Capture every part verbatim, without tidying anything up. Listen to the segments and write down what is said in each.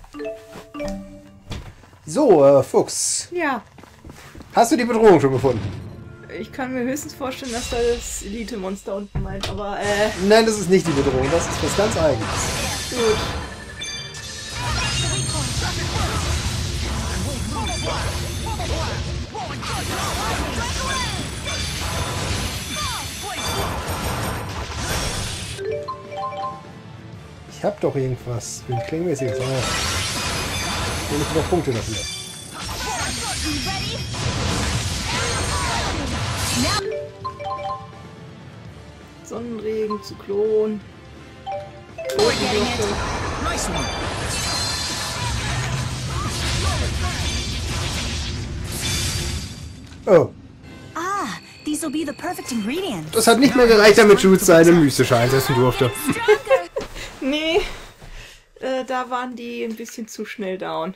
So, äh, Fuchs. Ja. Hast du die Bedrohung schon gefunden? Ich kann mir höchstens vorstellen, dass da das Elite-Monster unten meint, aber äh... Nein, das ist nicht die Bedrohung, das ist was ganz Eigenes. Gut. Ich hab doch irgendwas. Ein klingmäßiges. Oh. Und ich noch Punkte dafür. Sonnenregen, Zyklon. Oh. Ah, these will be the perfect ingredients. Das hat nicht mehr gereicht, damit Jude seine Mystische einsetzen durfte. Nee, äh, da waren die ein bisschen zu schnell down.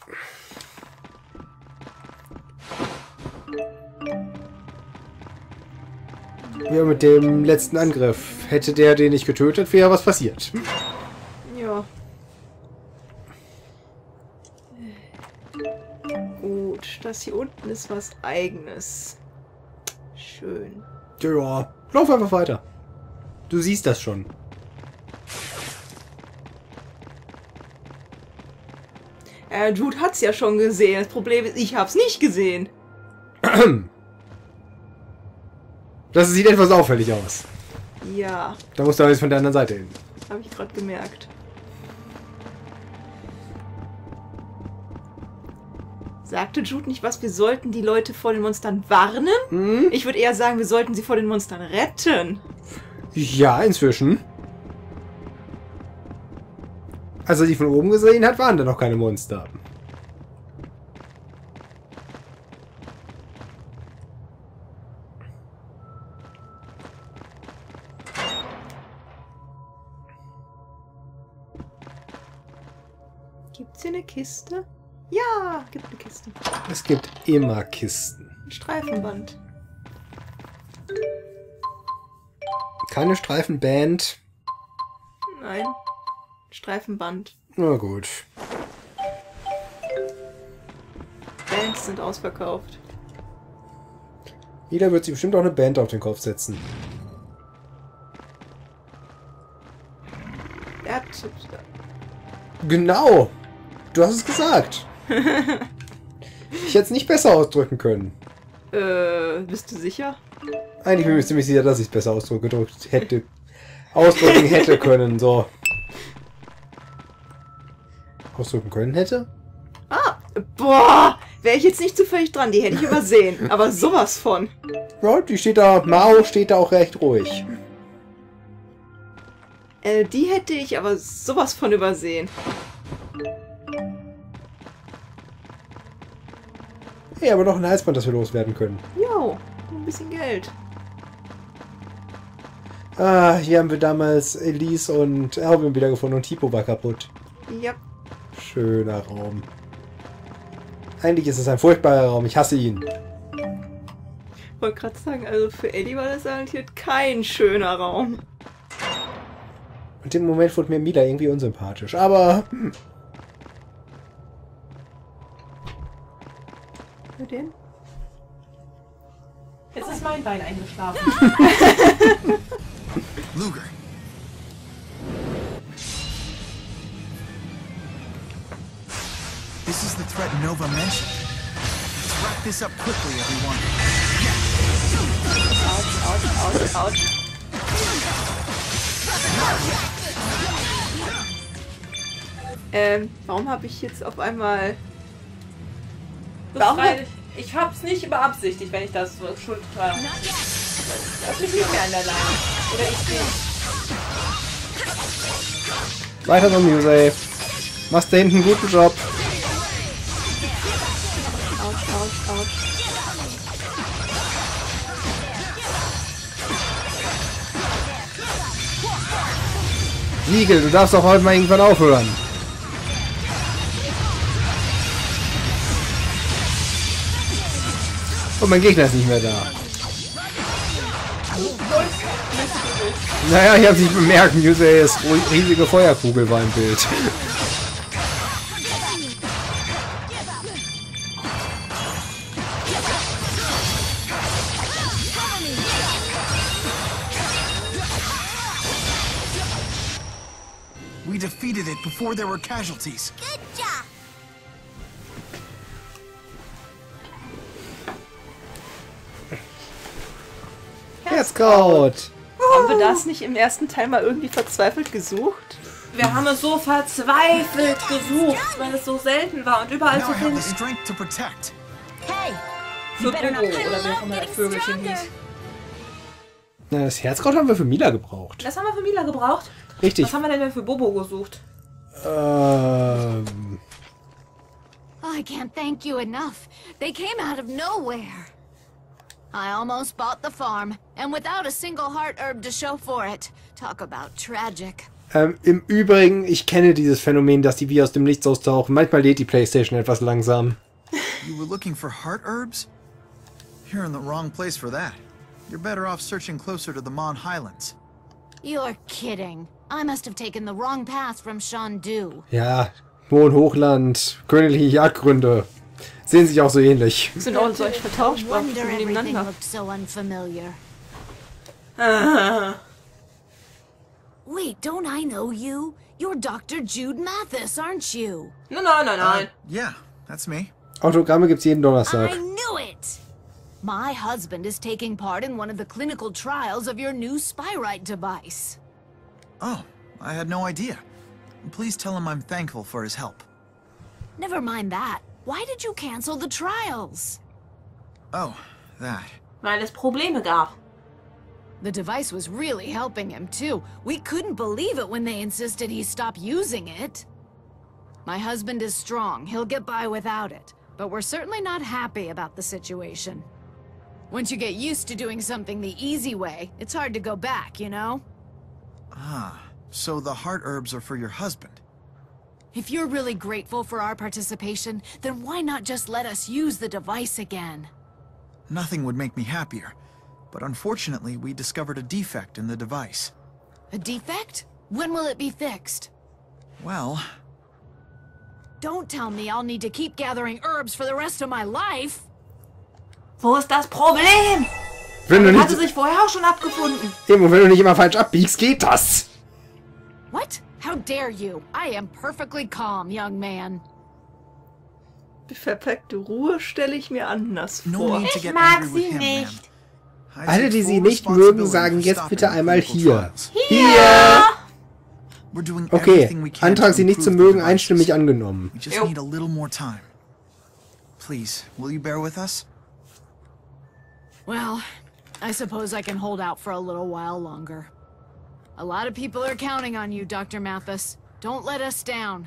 Ja, mit dem letzten Angriff. Hätte der den nicht getötet, wäre was passiert. Ja. Gut, das hier unten ist was Eigenes. Schön. Ja, lauf einfach weiter. Du siehst das schon. Äh, Jude hat's ja schon gesehen. Das Problem ist, ich hab's nicht gesehen. Das sieht etwas auffällig aus. Ja, Da musst du aber jetzt von der anderen Seite hin. habe ich gerade gemerkt. Sagte Jude nicht was? Wir sollten die Leute vor den Monstern warnen? Hm? Ich würde eher sagen, wir sollten sie vor den Monstern retten. Ja, inzwischen. Als er die von oben gesehen hat, waren da noch keine Monster. Gibt's hier eine Kiste? Ja, gibt eine Kiste. Es gibt immer Kisten. Ein Streifenband. Keine Streifenband. Nein. Streifenband. Na gut. Bands sind ausverkauft. Jeder wird sich bestimmt auch eine Band auf den Kopf setzen. Er hat... Genau! Du hast es gesagt! Ich hätte es nicht besser ausdrücken können. Äh, bist du sicher? Eigentlich bin ich mir ziemlich sicher, dass ich es besser ausgedrückt hätte. Ausdrücken hätte können, so. Ausdrücken können hätte? Ah! Boah! Wäre ich jetzt nicht zufällig dran, die hätte ich übersehen. Aber sowas von. Ja, die steht da, Mao steht da auch recht ruhig. Äh, die hätte ich aber sowas von übersehen. Hey, aber noch ein Halsband, das wir loswerden können. Jo, ein bisschen Geld. Ah, hier haben wir damals Elise und Alvin wiedergefunden und Tipo war kaputt. Ja. Schöner Raum. Eigentlich ist es ein furchtbarer Raum, ich hasse ihn. Wollte gerade sagen, also für Eddie war das garantiert kein schöner Raum. Und im Moment wurde mir Mila irgendwie unsympathisch, aber... Hm. Für den? Jetzt ist mein Bein eingeschlafen. Luger. This is the threat Nova mentioned. Let's wrap this up quickly, everyone. Autsch, autsch, autsch, autsch. Ähm, warum habe ich jetzt auf einmal... Befreit. Ich hab's nicht beabsichtigt, wenn ich das so schuld war. Das liegt nicht mehr an der Leine. Oder ich bin. Weiter so, Musei. Machst da hinten einen guten Job. Autsch, autsch, autsch. Siegel, du darfst doch heute mal irgendwann aufhören. Und mein Gegner ist nicht mehr da. Naja, ich hab's nicht bemerkt. Musei, ist riesige Feuerkugel war im Bild. defeated it before there were casualties. Good job. Herzkraut! Haben wir das nicht im ersten Teil mal irgendwie verzweifelt gesucht? Wir haben es so verzweifelt gesucht, weil es so selten war und überall Now zu I have finden. the strength to protect. Hey, Für Bobo oder wie auch immer das Vögelchen hieß. Na, das Herzkraut haben wir für Mila gebraucht. Das haben wir für Mila gebraucht. Richtig. Was haben wir denn, denn für Bobo gesucht? Ähm... Oh, I can't thank you enough. They came out of nowhere. I almost bought the farm, and without a single heart herb to show for it. Talk about tragic. Ähm, im Übrigen, ich kenne dieses Phänomen, dass die wie aus dem Nichts austauchen. Manchmal lädt die PlayStation etwas langsam. You were looking for heart herbs? You're in the wrong place for that. You're better off searching closer to the Mon Highlands. You're kidding. I must have taken the wrong path from Shandu. Ja, Mohn Hochland, königliche Jagdgründe. Sehen sich auch so ähnlich. Sind auch solche Vertauschsprachen Wonder everything nebeneinander. looked so unfamiliar. Ah. Wait, don't I know you? You're Doctor Jude Mathis, aren't you? Nein, nein, nein, nein. Yeah, that's me. Autogramme gibt's jeden Donnerstag. I knew it! My husband is taking part in one of the clinical trials of your new Spyrite device. Oh, I had no idea. Please tell him I'm thankful for his help. Never mind that. Why did you cancel the trials? Oh, that. Weil es Probleme gab. The device was really helping him, too. We couldn't believe it when they insisted he stop using it. My husband is strong. He'll get by without it. But we're certainly not happy about the situation. Once you get used to doing something the easy way, it's hard to go back, you know? Ah, so the heart herbs are for your husband. If you're really grateful for our participation, then why not just let us use the device again? Nothing would make me happier. But unfortunately, we discovered a defect in the device. A defect? When will it be fixed? Well, Don't tell me I'll need to keep gathering herbs for the rest of my life. Wo ist das Problem? Wenn du Hatte nicht, sich vorher auch schon abgefunden. eben, wenn du nicht immer falsch abbiegst, geht das. What? How dare you? I am perfectly calm, young man. Die verpackte Ruhe stelle ich mir anders no vor. need to Ich get mag angry with sie him, man. nicht. I Alle, take die sie full nicht mögen, responsibility sagen for jetzt stopping bitte the einmal clinical hier. trials. Hier! We're doing Okay, everything we can Antrag, to sie nicht zu improve the mögen, devices. einstimmig angenommen. We just Jo. need a little more time. Please, will you bear with us? Well, I suppose I can hold out for a little while longer. A lot of people are counting on you, Doctor Mathis. Don't let us down.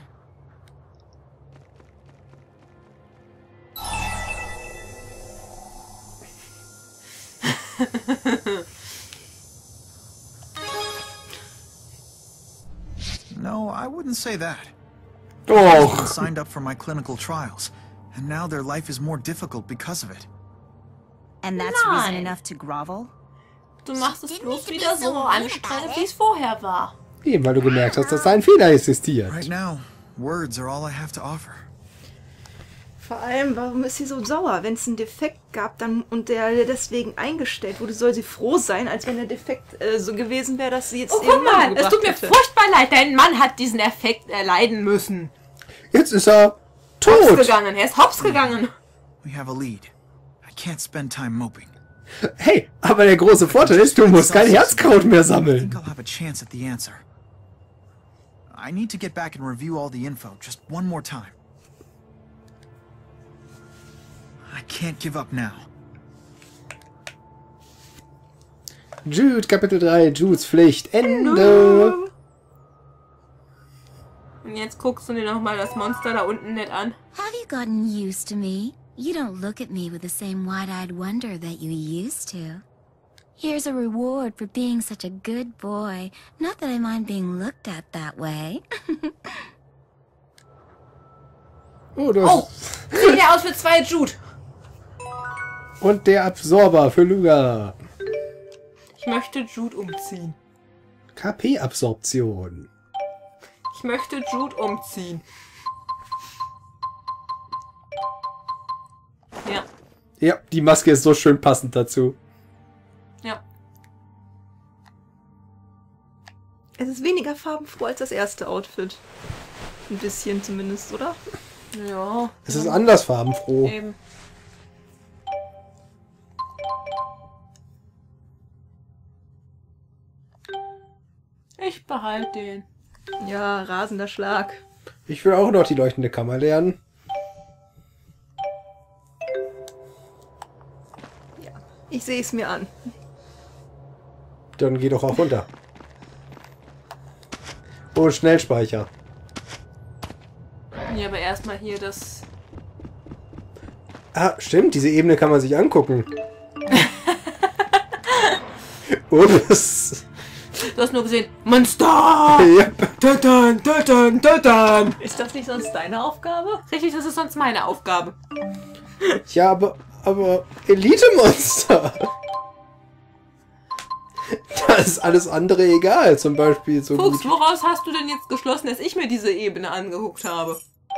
No, I wouldn't say that. Everyone Och, signed up for my clinical trials, and now their life is more difficult because of it. And that's reason Nein. enough to grovel? Du machst es bloß wieder so anstrengend, wie es vorher war. eben, weil du gemerkt hast, dass da ein Fehler existiert. Right now, words are all I have to offer. Vor allem, warum ist sie so sauer? Wenn es einen Defekt gab dann und der deswegen eingestellt wurde, soll sie froh sein, als wenn der Defekt äh, so gewesen wäre, dass sie jetzt Oh, ihren guck Mann mal, es umgebracht tut mir hätte. furchtbar leid. Dein Mann hat diesen Effekt erleiden müssen. Jetzt ist er Hops tot. gegangen, er ist hops gegangen. We have a lead. I can't spend time moping. Hey, aber der große Vorteil ist, du musst kein Herzkraut mehr I think sammeln. I'll have a chance at the answer. I need to get back and review all the info just one more time. I can't give up now. Jude, Kapitel drei, Judes Pflicht, Ende. Und jetzt guckst du dir nochmal das Monster da unten nicht an. Have you gotten used to me? You don't look at me with the same wide-eyed wonder that you used to. Here's a reward for being such a good boy. Not that I mind being looked at that way. Oh, du Oh, hast... sieht ja aus für zwei Jude. Und der Absorber für Luga. Ich möchte Jude umziehen. K P-Absorption. Ich möchte Jude umziehen. Ja, Ja, die Maske ist so schön passend dazu. ja. Es ist weniger farbenfroh als das erste Outfit. Ein bisschen zumindest, oder? Ja. Es ist anders farbenfroh. Eben. Ich behalte den. Ja, rasender Schlag. Ich will auch noch die leuchtende Kammer lernen. Ich sehe es mir an. Dann geh doch auch runter. Oh, Schnellspeicher. Ja, aber erstmal hier das... Ah, stimmt, diese Ebene kann man sich angucken. Oh, das... Du hast nur gesehen, Monster! Yep. Töten, töten, töten! Ist das nicht sonst deine Aufgabe? Richtig, das ist sonst meine Aufgabe. Ja, aber... aber... Elite-Monster! Da ist alles andere egal. Zum Beispiel so Fuchs, gut... woraus hast du denn jetzt geschlossen, dass ich mir diese Ebene angeguckt habe?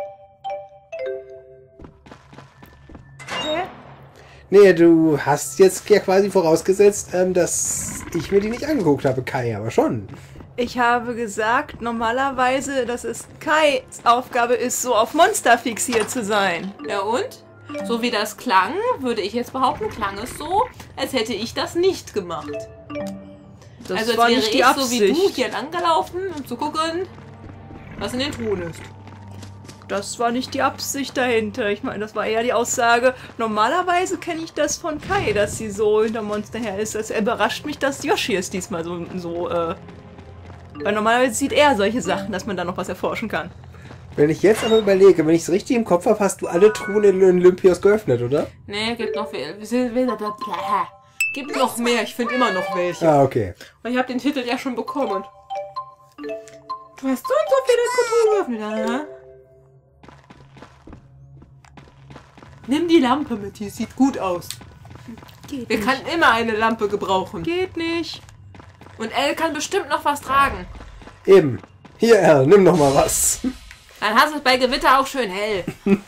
Nee, du hast jetzt ja quasi vorausgesetzt, ähm, dass ich mir die nicht angeguckt habe. Kai aber schon. Ich habe gesagt, normalerweise, dass es Kais Aufgabe ist, so auf Monster fixiert zu sein. Ja und? So wie das klang, würde ich jetzt behaupten, klang es so, als hätte ich das nicht gemacht. Das also als war wäre nicht die ich Absicht. so wie du hier langgelaufen, um zu gucken, was in den Truhen ist. Das war nicht die Absicht dahinter. Ich meine, das war eher die Aussage, normalerweise kenne ich das von Kai, dass sie so hinter Monster her ist. Es überrascht mich, dass Yoshi es diesmal so, so äh... weil normalerweise sieht er solche Sachen, dass man da noch was erforschen kann. Wenn ich jetzt aber überlege, wenn ich es richtig im Kopf habe, hast du alle Truhen in Olympios geöffnet, oder? Nee, gibt noch viel. Gibt noch mehr, ich finde immer noch welche. Ah, okay. Und ich habe den Titel ja schon bekommen. Du hast so und so viele Truhen geöffnet, aha. Nimm die Lampe mit, die sieht gut aus. Geht Wir nicht. können immer eine Lampe gebrauchen. Geht nicht. Und Elle kann bestimmt noch was tragen. Eben. Hier, Erl, nimm noch mal was. Dann hast du es bei Gewitter auch schön hell.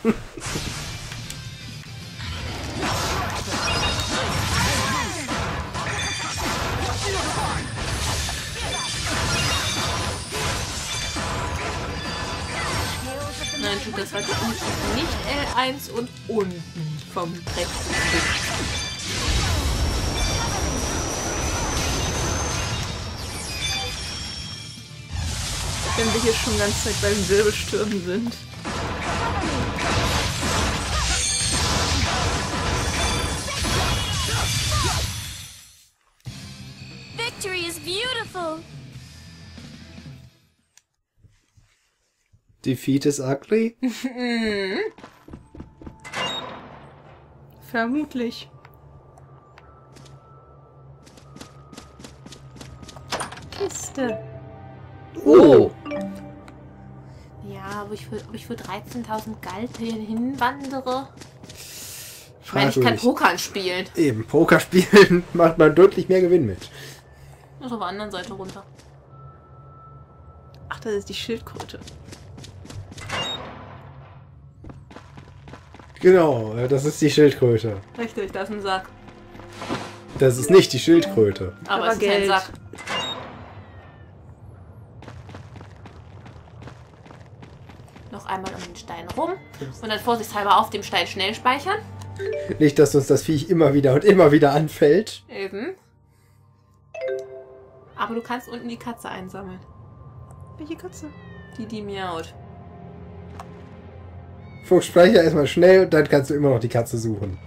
Nein, tut das heute unten nicht L eins und unten vom rechten Stück. Wenn wir hier schon die ganze Zeit beim Wirbelstürmen sind. Victory is beautiful. Defeat is ugly? Vermutlich. Kiste. Oh! Ja, wo ich für, ob ich für dreizehntausend Galpien hinwandere. Ich meine, ich kann Fragwürdig. Pokern spielen. Eben, Poker spielen macht man deutlich mehr Gewinn mit. Muss auf der anderen Seite runter. Ach, das ist die Schildkröte. Genau, äh, das ist die Schildkröte. Richtig, da ist ein Sack. Das ist nicht die Schildkröte. Aber, Aber es ist kein Geld. Sack. Noch einmal um den Stein rum. Und dann vorsichtshalber auf dem Stein schnell speichern. Nicht, dass uns das Viech immer wieder und immer wieder anfällt. Eben. Aber du kannst unten die Katze einsammeln. Welche Katze? Die, die miaut. Fuchs, speicher erstmal schnell und dann kannst du immer noch die Katze suchen.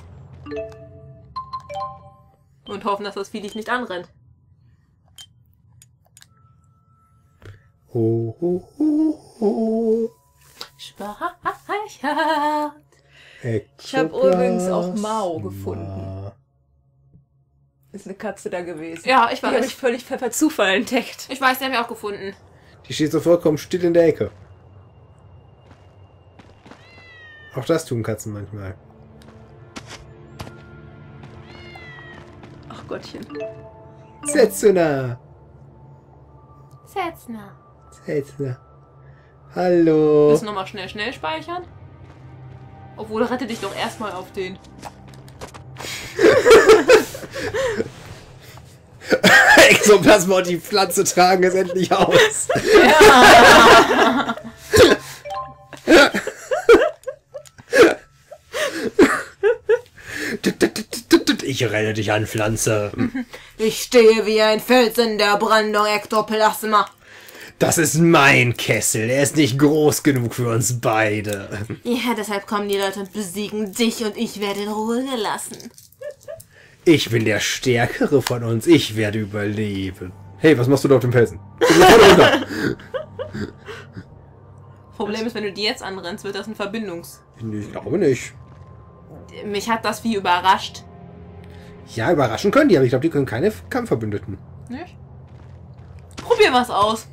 Und hoffen, dass das Vieh dich nicht anrennt. Ho, ho, ho, ho. Speichert. Ich habe übrigens auch Mao gefunden. Ist eine Katze da gewesen. Ja, ich Die habe weiß. ich völlig per Zufall entdeckt. Ich weiß, die haben wir auch gefunden. Die steht so vollkommen still in der Ecke. Auch das tun Katzen manchmal. Ach Gottchen. Setsuna! Setzner. Setsuna. Hallo. Müssen nochmal schnell, schnell speichern. Obwohl, rette dich doch erstmal auf den. Exoplasma und die Pflanze tragen es endlich aus. Ja. Ich renne dich an, Pflanze. Ich stehe wie ein Fels in der Brandung, Ektoplasma. Das ist mein Kessel. Er ist nicht groß genug für uns beide. Ja, deshalb kommen die Leute und besiegen dich und ich werde in Ruhe gelassen. Ich bin der Stärkere von uns. Ich werde überleben. Hey, was machst du da auf dem Felsen? runter. Problem ist, wenn du die jetzt anrennst, wird das ein Verbindungs... Ich glaube nicht. Mich hat das wie überrascht. Ja, überraschen können die, aber ich glaube, die können keine Kampfverbündeten. Nicht? Probier was aus.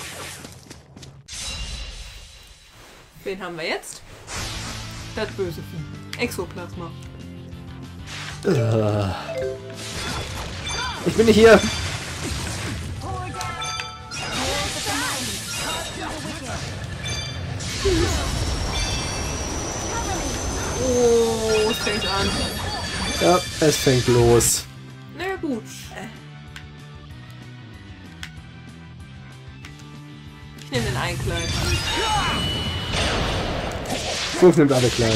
Wen haben wir jetzt? Das böse Vieh. Exoplasma. Ich bin nicht hier. Oh, es fängt an. Ja, es fängt los. Na gut. Ich nehme den Einkleid. Fünf nimmt alle Kleine.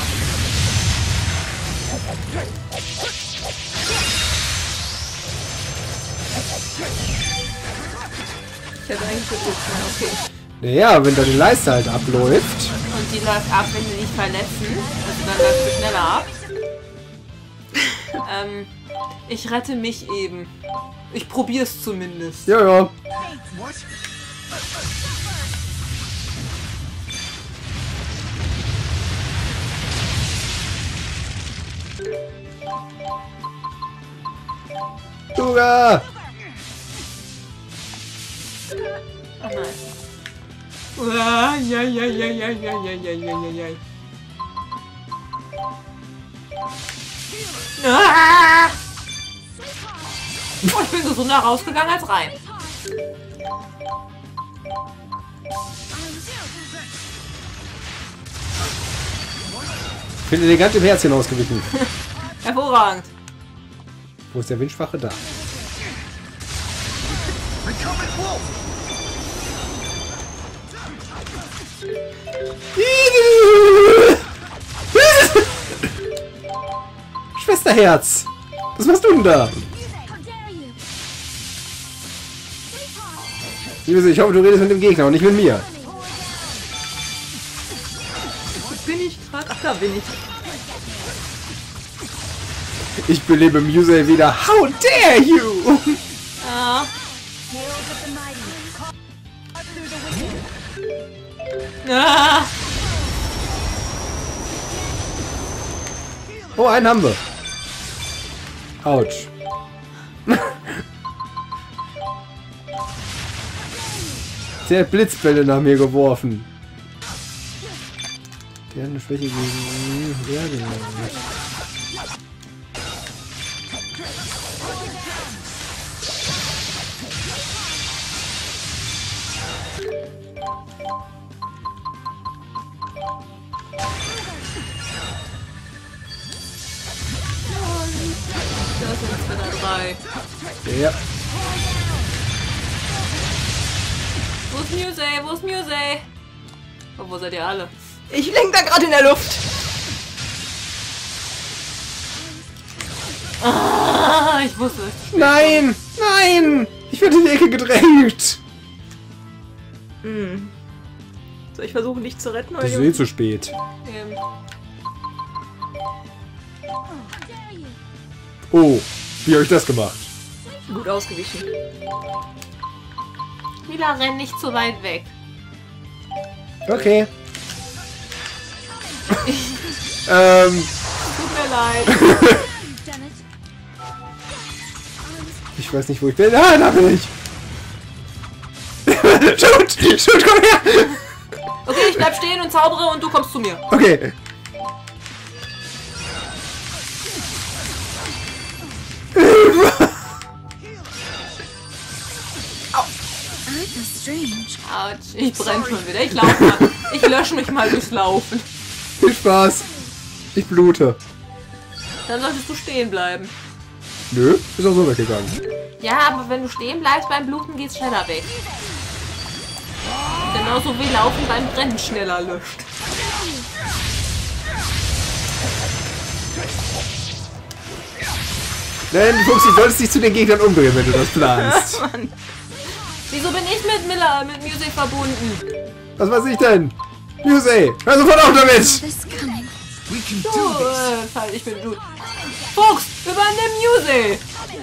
Ich hätte eigentlich versucht, okay. Naja, wenn deine Leiste halt abläuft. Und die läuft ab, wenn sie nicht verletzen. Also dann läuft sie schneller ab. ähm, ich rette mich eben. Ich probiere es zumindest. Ja, ja. Duga! Oh nein. Uah, ja, ja, ja, ja, ja, ja, ja, ja, ja, ja. Ah! Oh, ich bin gesunder rausgegangen als rein. Ich bin elegant im Herzchen ausgewichen. Hervorragend. Wo ist der Windschwache da? Schwesterherz! Was machst du denn da? Liebe, ich hoffe, du redest mit dem Gegner und nicht mit mir. Bin ich gerade? Ach, da bin ich. Ich belebe Musei wieder. How dare you! Ja. Ah. Oh, einen haben wir. Autsch. Der hat Blitzbälle nach mir geworfen. Der hat eine Schwäche gegen Erde. Das sind zwei, drei. Ja. Wo ist Musei? Wo ist Musei? Oh, wo seid ihr alle? Ich lenk da gerade in der Luft. Ah, ich wusste es. Nein! Nein! Ich werde in die Ecke gedrängt! Hm. Soll ich versuchen, dich zu retten? Das ist eh zu spät. Ähm, Oh, wie habe ich das gemacht? Gut ausgewichen. Mila, renn nicht zu weit weg. Okay. ähm, Tut mir leid. ich weiß nicht, wo ich bin. Ah, da bin ich! Shoot! Shoot, komm her! Okay, ich bleib stehen und zaubere und du kommst zu mir. Okay. Autsch, ich brenne schon wieder. Ich laufe mal. Ich lösche mich mal durchs Laufen. Viel Spaß. Ich blute. Dann solltest du stehen bleiben. Nö, ist auch so weggegangen. Ja, aber wenn du stehen bleibst beim Bluten, geht's schneller weg. Genauso wie Laufen beim Brennen schneller löscht. Nein, Fuchs, du solltest dich zu den Gegnern umdrehen, wenn du das planst. Mann. Wieso bin ich mit Miller, mit Music verbunden? Was weiß ich denn? Musei, hör sofort auf damit! This coming. We can Du, do this. äh, Fall, ich bin du. Fuchs, übernimm Music!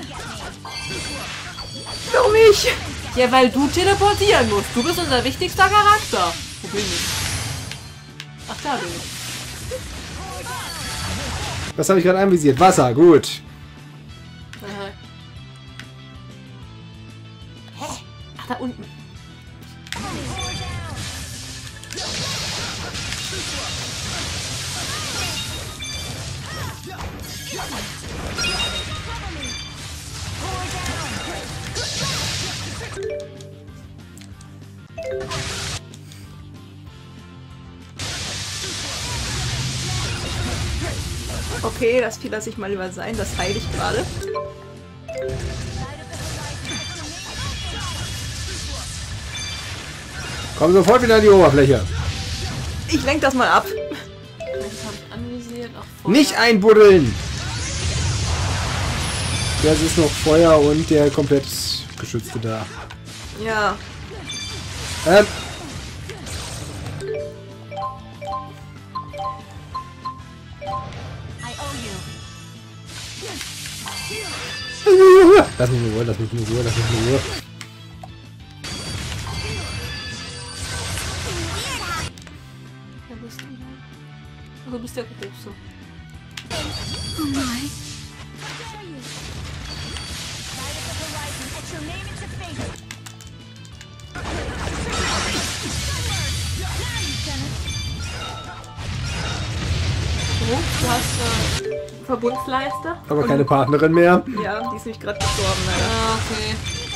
Warum ich? Ja, weil du teleportieren musst. Du bist unser wichtigster Charakter. Wo bin ich? Ach, da bin ich. Was habe ich gerade anvisiert? Wasser, gut. Aha. Hä? Ach, da unten. Okay, das Vieh lasse ich mal lieber sein. Das heile ich gerade. Komm sofort wieder an die Oberfläche. Ich lenk das mal ab. Das habe ich anvisiert. Ach, Feuer. Nicht einbuddeln! Ja, es ist noch Feuer und der komplett geschützte da. Ja. Ähm. Lass mich in Ruhe, lass mich in Ruhe, lass mich in Ruhe. Wer bist du denn? Ach, du bist der Große. Oh my. So, du hast äh, Verbundsleiste. Aber keine Partnerin mehr. Ja, die ist nicht gerade gestorben, leider. Ah, okay.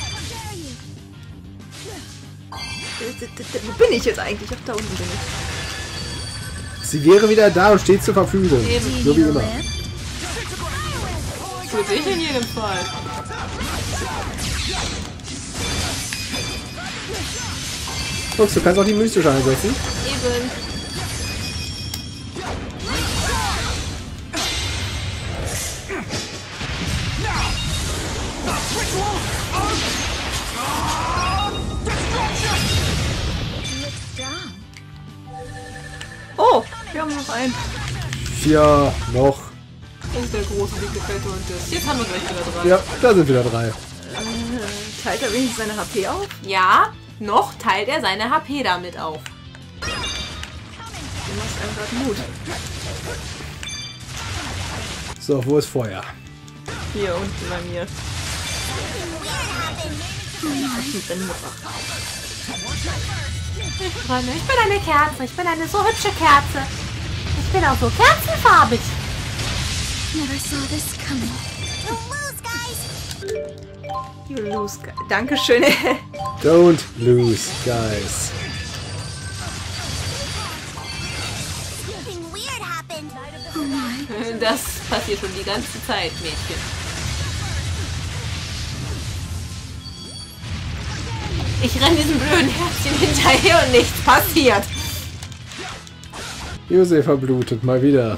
Wo bin ich jetzt eigentlich? Ach, da unten bin ich. Sie wäre wieder da und steht zur Verfügung. Eben. So wie immer. Für dich in jedem Fall. Fuchs, du kannst auch die mystische einsetzen. Eben. Oh, wir haben noch einen. Vier noch. Und der große, dicke, fette und das. Jetzt haben wir gleich wieder drei. Ja, da sind wieder drei. Äh, teilt er wenigstens seine H P auf? Ja, noch teilt er seine H P damit auf. Du machst einem gerade Mut. So, wo ist Feuer? Hier unten bei mir. Ich bin Ich träume, ich bin eine Kerze. Ich bin eine so hübsche Kerze. Ich bin auch so kerzenfarbig. Never saw this coming. You lose, guy. Dankeschön. Don't lose, guys. Das passiert schon die ganze Zeit, Mädchen. Ich renne diesem blöden Herzchen hinterher und nichts passiert. Jose verblutet mal wieder.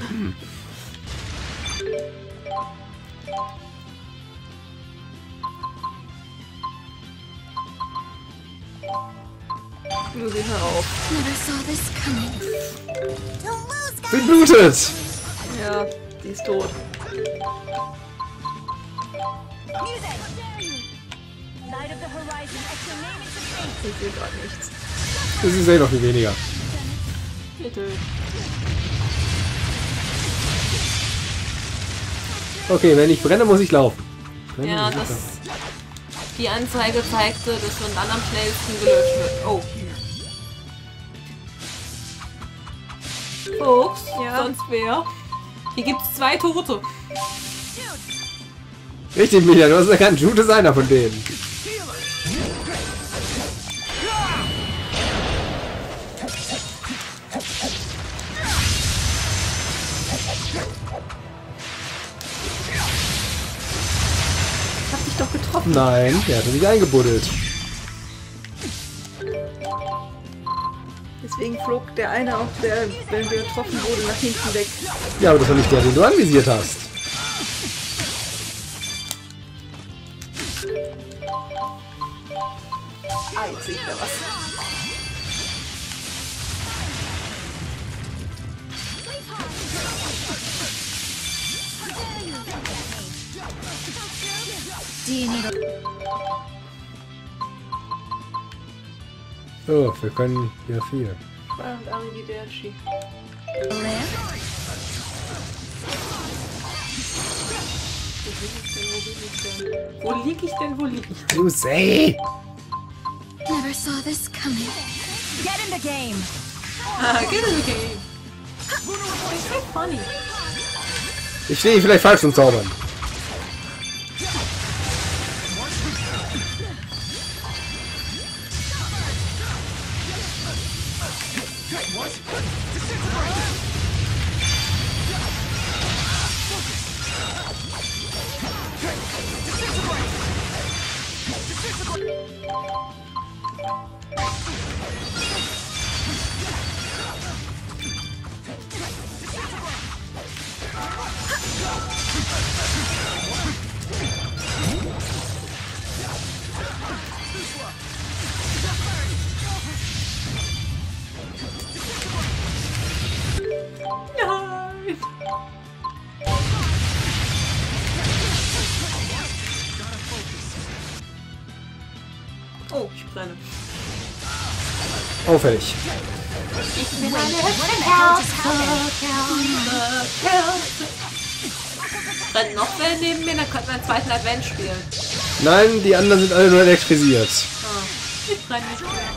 Nur sie hör auf. Never saw this coming. Bin blutet! Ja, die ist tot. Ich sehe gerade nichts. Das ist eh noch viel weniger. Bitte. Okay, wenn ich brenne, muss ich laufen. Brenne, Ja, muss ich das. laufen. Die Anzeige zeigte, dass man dann am schnellsten gelöscht wird. Oh. Fuchs, Ja. sonst wer? Hier gibt's zwei Tote. Richtig, Micha, du hast erkannt, Jude ist einer von denen. Nein, der hatte sich eingebuddelt. Deswegen flog der eine auch, der, wenn wir getroffen wurde, nach hinten weg. Ja, aber das war nicht der, den du anvisiert hast. Ah, jetzt sehe ich da was. Do you need a... Oh, wir können ja viel. Und Arrivederci. lift? Wo lieg ich denn? Wo lieg ich denn? Du say! Never saw this coming. Get in the game. Ah, get in the game. It's so funny. Ich stehe vielleicht falsch zum Zaubern. Nein. Oh, ich brenne. Auffällig. Ich bin eine Kerze. Brennt noch wer neben mir, dann könnten wir einen zweiten Advent spielen. Nein, die anderen sind alle nur elektrisiert. Oh, ich brenne nicht mehr.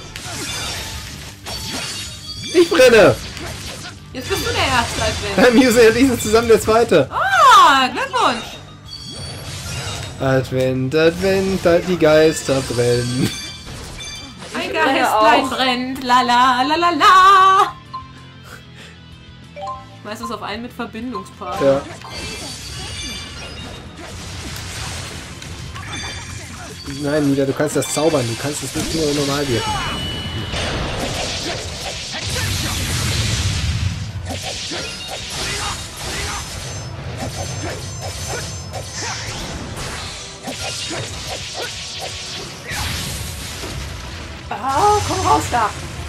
Ich brenne! Jetzt bist du der erste Advent. Beim User und ich sind zusammen der zweite. Ah, Glückwunsch. Advent, Advent, da die Geister brennen. Ein Geistlein brennt, la la la la la. Meistens auf einen mit Verbindungspartner. Ja. Nein, Nida, du kannst das zaubern. Du kannst es nicht nur normal wirken. Ah, komm raus da.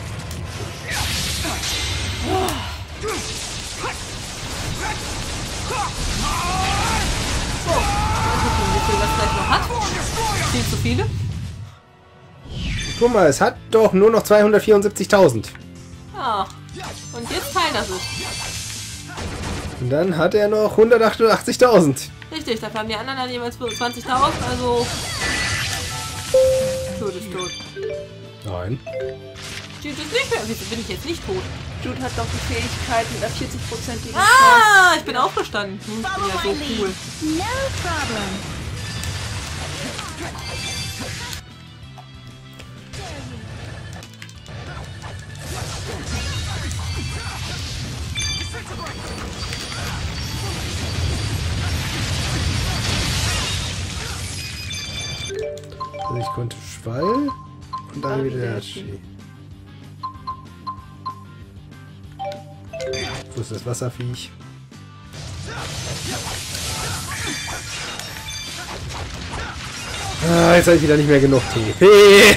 So, wie viel das gleich noch hat? Viel zu viele? Guck mal, es hat doch nur noch zweihundertvierundsiebzigtausend. Ah, und jetzt teilt das es. Und dann hat er noch hundertachtundachtzigtausend. Richtig, dafür haben die anderen dann jeweils zwanzigtausend, also... Tot ist tot. Nein. Jude ist nicht mehr. Wieso bin ich jetzt nicht tot? Jude hat doch die Fähigkeit mit einer vierzig-prozentigen Chance. Ah, ich bin aufgestanden. Hm, ich bin ja so cool. No problem. Also ich konnte Schwall und dann wieder der Chi. Wo ist das Wasserviech? Ah, jetzt habe ich wieder nicht mehr genug T P.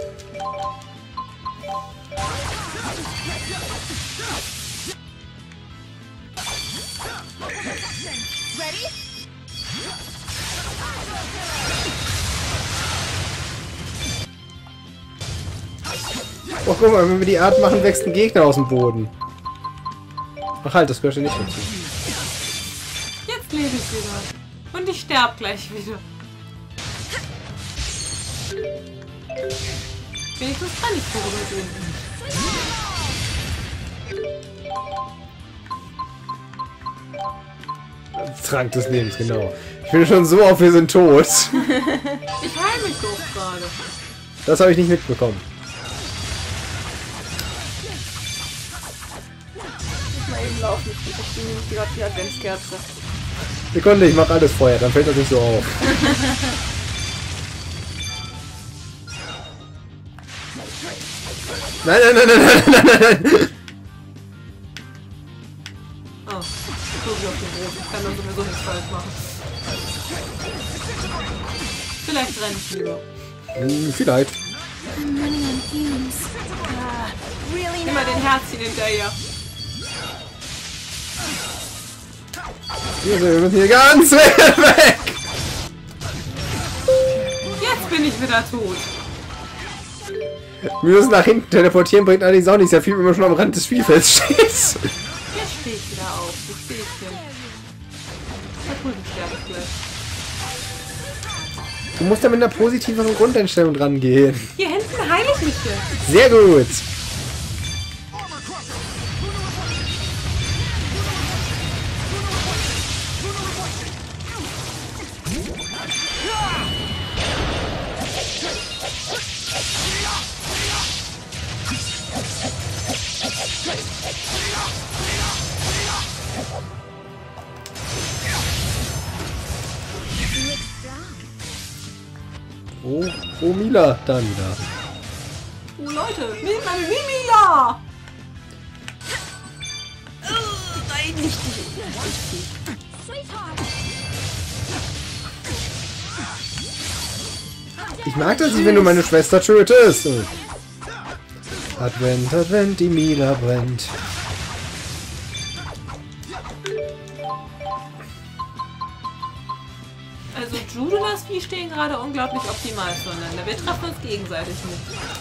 Oh, guck mal, wenn wir die Art machen, wächst ein Gegner aus dem Boden. Ach halt, das gehört ja nicht dazu. Jetzt lebe ich wieder. Und ich sterbe gleich wieder. Wenigstens kann ich vorübergehen. Trank des Lebens, genau. Ich bin schon so auf, wir sind tot. Ich heile mich doch gerade. Das habe ich nicht mitbekommen. Mal eben laufen. Ich verstehe nämlich gerade die Adventskerze. Sekunde, ich mache alles vorher, dann fällt das nicht so auf. Nein, nein, nein, nein, nein, nein, nein, nein. Oh, ich drücke auf den Boden. Ich kann doch sowieso nichts falsch machen. Vielleicht renne ich lieber. Hm, vielleicht. I'm running on fumes. Immer den Herzchen hinterher. Wir müssen hier ganz weg. Jetzt bin ich wieder tot. Wir müssen nach hinten teleportieren, bringt allerdings auch nicht sehr viel, wenn man schon am Rand des Spielfelds steht. Jetzt stehe ich wieder auf. Wo stehe ich denn? Da drüben sterbe ich gleich. Du musst da mit einer positiveren Grundeinstellung dran gehen. Hier hinten heile ich mich jetzt. Sehr gut. Oh, oh Mila, da wieder. Oh Leute, nimm meine Mimila! Nein, nicht die. Ich mag das nicht, wenn du meine Schwester tötest. Advent, Advent, die Mila brennt. Also Jude und das Vieh stehen gerade unglaublich optimal zueinander. Wir treffen uns gegenseitig mit.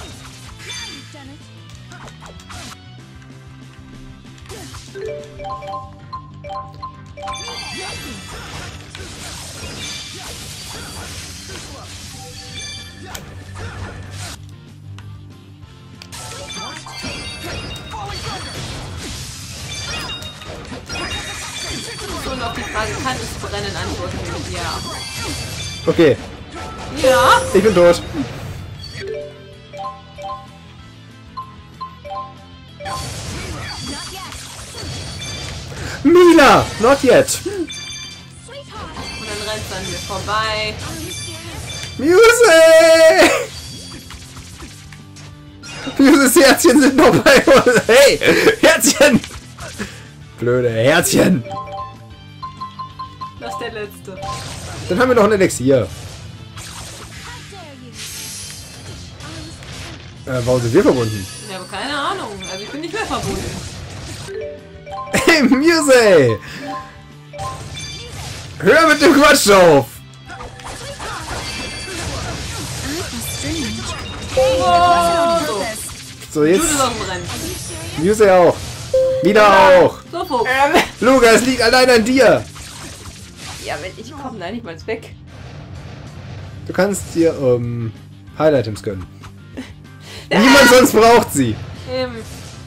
Und auf die Frage, kann es brennen, antworten wir mit ja. Okay, Ja? ich bin tot. Mila, not yet. Und dann rennt es an mir vorbei. Music! Muses Herzchen sind noch bei uns. Hey, Herzchen! Blöde Herzchen. Das ist der letzte. Dann haben wir noch ein Elixier. Äh, warum sind wir verbunden? Ich habe keine Ahnung. Also ich bin nicht mehr verbunden. Hey, Muse! Hör mit dem Quatsch auf! Oh, so. So, Jude jetzt ist auf dem Rennen. Muse auch. Wieder auch. So, Fuchs. Luca, es liegt allein an dir. Ja, wenn ich komme, nein, ich mein's weg. Du kannst dir ähm, Highlight-Items gönnen. Niemand sonst braucht sie. Ähm.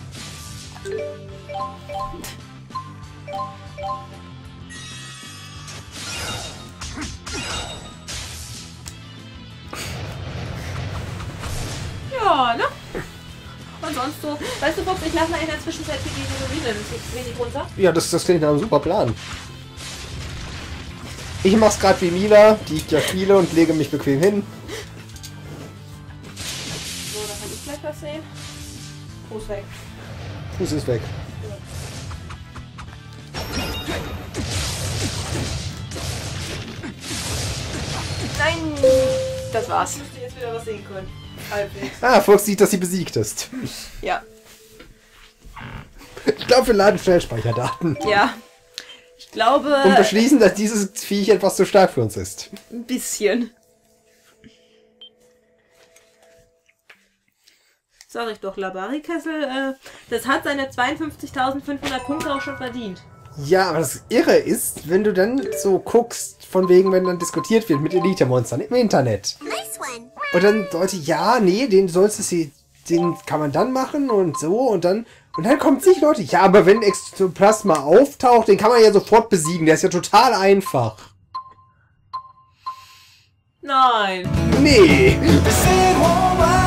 Ja, ne? Und sonst so. Weißt du, Fuchs, ich lasse mal in der Zwischenzeit für die Ruine wenig runter. Ja, das, das klingt nach einem super Plan. Ich mach's gerade wie Mila, die ich ja spiele, und lege mich bequem hin. So, da kann ich gleich was sehen. Fuß weg. Fuß ist weg. Nein! Das war's. Ich müsste jetzt wieder was sehen können. Halbwegs. Ah, Fuchs sieht, dass sie besiegt ist. Ja. Ich glaube, wir laden schnell Speicherdaten. Ja. Ich glaube... Und beschließen, dass dieses Viech etwas zu stark für uns ist. Ein bisschen. Sag ich doch, Labari-Kessel, äh, das hat seine zweiundfünfzigtausendfünfhundert Punkte auch schon verdient. Ja, aber das Irre ist, wenn du dann so guckst, von wegen, wenn dann diskutiert wird mit Elite-Monstern im Internet. Und dann Leute, ja, nee, den sollst du sie, den kann man dann machen und so und dann, und dann kommt sich Leute, ja, aber wenn Extoplasma auftaucht, den kann man ja sofort besiegen, der ist ja total einfach. Nein. Nee. They say it won't work.